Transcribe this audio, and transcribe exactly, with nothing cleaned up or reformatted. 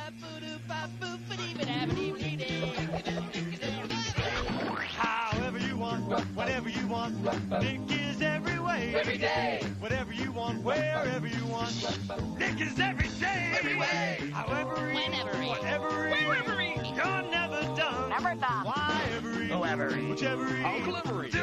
However you want, whatever you want, Nick is every way. Every day. Whatever you want, wherever you want, Nick is every day. Every way. However he, Whenever he, whatever he, wherever he, you're never done. Never done. Why ever he, Whoever he, whichever he, Uncle Every.